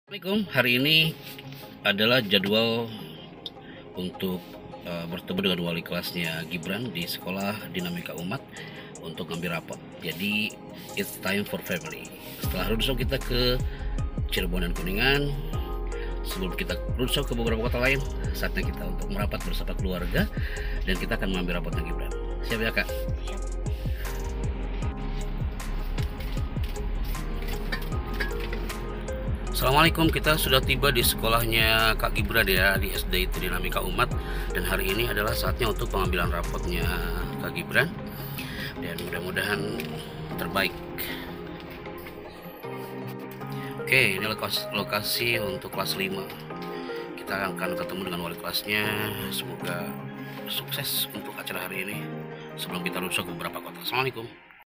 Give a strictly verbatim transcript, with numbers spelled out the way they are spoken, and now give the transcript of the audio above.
Assalamualaikum, hari ini adalah jadwal untuk uh, bertemu dengan wali kelasnya Gibran di sekolah Dinamika Umat untuk ngambil rapot. Jadi it's time for family. Setelah roadshow kita ke Cirebon dan Kuningan, sebelum kita roadshow ke beberapa kota lain, saatnya kita untuk merapat bersama keluarga dan kita akan mengambil rapotnya Gibran. Siap ya kak? Assalamualaikum, kita sudah tiba di sekolahnya Kak Gibran ya, di S D itu Dinamika Umat, dan hari ini adalah saatnya untuk pengambilan rapotnya Kak Gibran dan mudah-mudahan terbaik. Oke, ini lokasi, lokasi untuk kelas lima. Kita akan ketemu dengan wali kelasnya. Semoga sukses untuk acara hari ini sebelum kita roadshow ke beberapa kota. Assalamualaikum.